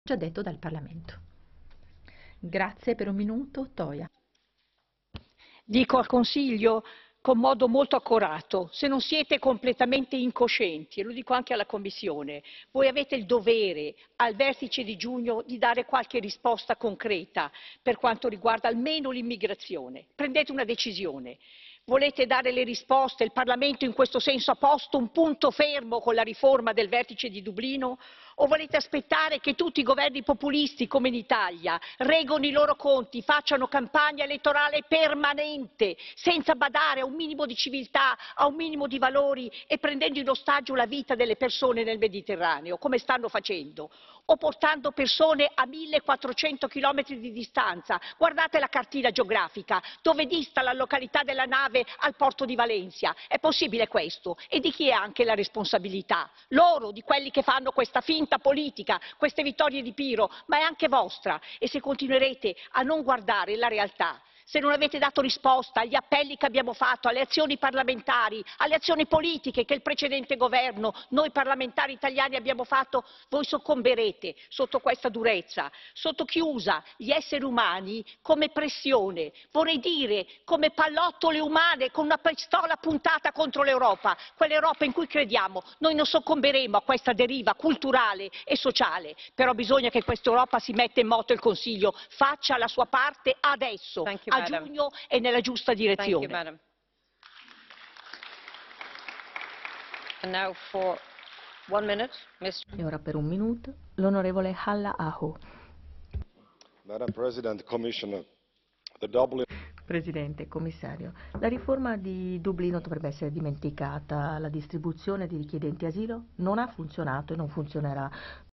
già detto dal Parlamento. Grazie per un minuto, Toia. Dico al Consiglio con modo molto accorato, se non siete completamente incoscienti, e lo dico anche alla Commissione, voi avete il dovere al vertice di giugno di dare qualche risposta concreta per quanto riguarda almeno l'immigrazione. Prendete una decisione. Volete dare le risposte? Il Parlamento in questo senso ha posto un punto fermo con la riforma del vertice di Dublino? O volete aspettare che tutti i governi populisti, come in Italia, reggano i loro conti, facciano campagna elettorale permanente, senza badare a un minimo di civiltà, a un minimo di valori e prendendo in ostaggio la vita delle persone nel Mediterraneo, come stanno facendo? O portando persone a 1400 chilometri di distanza? Guardate la cartina geografica, dove dista la località della nave al porto di Valencia. È possibile questo? E di chi è anche la responsabilità? Loro, di quelli che fanno questa finta politica, queste vittorie di Piro, ma è anche vostra. E se continuerete a non guardare la realtà, se non avete dato risposta agli appelli che abbiamo fatto, alle azioni parlamentari, alle azioni politiche che il precedente governo, noi parlamentari italiani abbiamo fatto, voi soccomberete sotto questa durezza, sotto chi usa gli esseri umani come pressione, vorrei dire come pallottole umane con una pistola puntata contro l'Europa, quell'Europa in cui crediamo. Noi non soccomberemo a questa deriva culturale e sociale, però bisogna che questa Europa si metta in moto il Consiglio, faccia la sua parte adesso, a giugno e nella giusta direzione. E ora per un minuto l'onorevole Halla Aho. Madam President, Commissioner, the Dublin Presidente, Commissario, la riforma di Dublino dovrebbe essere dimenticata. La distribuzione di richiedenti asilo non ha funzionato e non funzionerà.